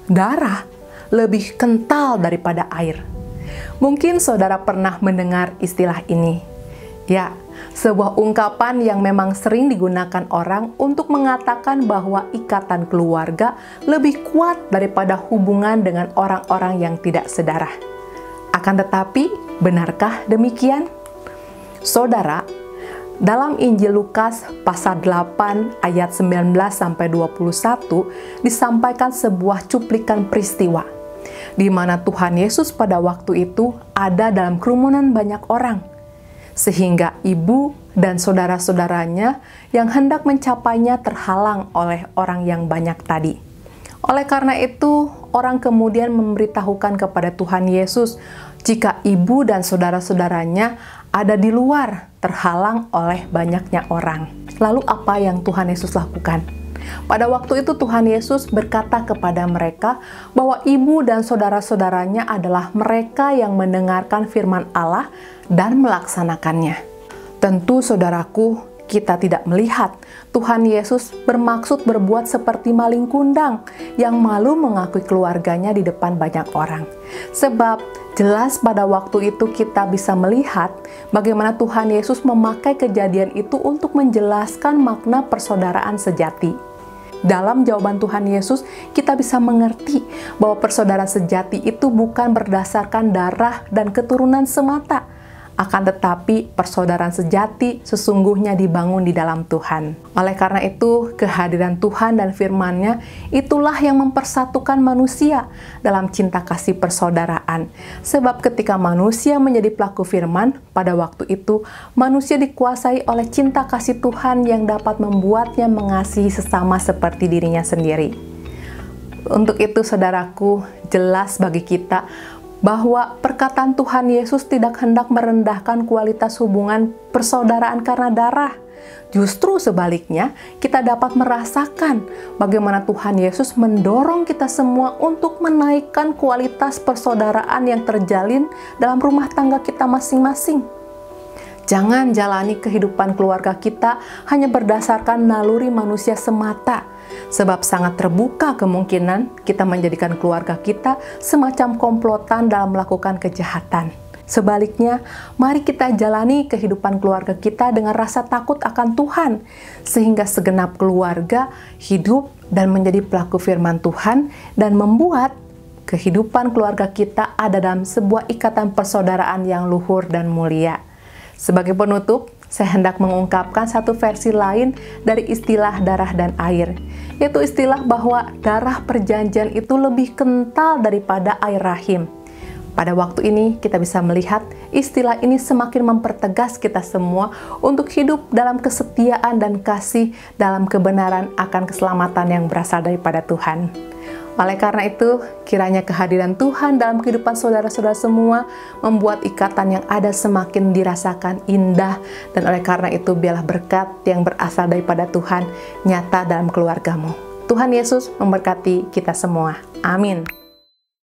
darah lebih kental daripada air. Mungkin saudara pernah mendengar istilah ini. Ya, sebuah ungkapan yang memang sering digunakan orang untuk mengatakan bahwa ikatan keluarga lebih kuat daripada hubungan dengan orang-orang yang tidak sedarah. Akan tetapi, benarkah demikian? Saudara, dalam Injil Lukas pasal 8 ayat 19-21 disampaikan sebuah cuplikan peristiwa di mana Tuhan Yesus pada waktu itu ada dalam kerumunan banyak orang, sehingga ibu dan saudara-saudaranya yang hendak mencapainya terhalang oleh orang yang banyak tadi. Oleh karena itu, orang kemudian memberitahukan kepada Tuhan Yesus jika ibu dan saudara-saudaranya ada di luar, terhalang oleh banyaknya orang. Lalu apa yang Tuhan Yesus lakukan? Pada waktu itu Tuhan Yesus berkata kepada mereka bahwa ibu dan saudara-saudaranya adalah mereka yang mendengarkan firman Allah dan melaksanakannya. Tentu saudaraku, kita tidak melihat Tuhan Yesus bermaksud berbuat seperti maling kundang yang malu mengakui keluarganya di depan banyak orang. Sebab jelas pada waktu itu kita bisa melihat bagaimana Tuhan Yesus memakai kejadian itu untuk menjelaskan makna persaudaraan sejati. Dalam jawaban Tuhan Yesus, kita bisa mengerti bahwa persaudaraan sejati itu bukan berdasarkan darah dan keturunan semata, akan tetapi persaudaraan sejati sesungguhnya dibangun di dalam Tuhan. Oleh karena itu, kehadiran Tuhan dan firman-Nya itulah yang mempersatukan manusia dalam cinta kasih persaudaraan. Sebab ketika manusia menjadi pelaku firman, pada waktu itu manusia dikuasai oleh cinta kasih Tuhan yang dapat membuatnya mengasihi sesama seperti dirinya sendiri. Untuk itu, saudaraku, jelas bagi kita bahwa perkataan Tuhan Yesus tidak hendak merendahkan kualitas hubungan persaudaraan karena darah. Justru sebaliknya, kita dapat merasakan bagaimana Tuhan Yesus mendorong kita semua untuk menaikkan kualitas persaudaraan yang terjalin dalam rumah tangga kita masing-masing. Jangan jalani kehidupan keluarga kita hanya berdasarkan naluri manusia semata, sebab sangat terbuka kemungkinan kita menjadikan keluarga kita semacam komplotan dalam melakukan kejahatan. Sebaliknya, mari kita jalani kehidupan keluarga kita dengan rasa takut akan Tuhan, sehingga segenap keluarga hidup dan menjadi pelaku firman Tuhan dan membuat kehidupan keluarga kita ada dalam sebuah ikatan persaudaraan yang luhur dan mulia. Sebagai penutup, saya hendak mengungkapkan satu versi lain dari istilah darah dan air, yaitu istilah bahwa darah perjanjian itu lebih kental daripada air rahim. Pada waktu ini kita bisa melihat istilah ini semakin mempertegas kita semua untuk hidup dalam kesetiaan dan kasih dalam kebenaran akan keselamatan yang berasal daripada Tuhan. Oleh karena itu, kiranya kehadiran Tuhan dalam kehidupan saudara-saudara semua membuat ikatan yang ada semakin dirasakan indah, dan oleh karena itu biarlah berkat yang berasal daripada Tuhan nyata dalam keluargamu. Tuhan Yesus memberkati kita semua. Amin.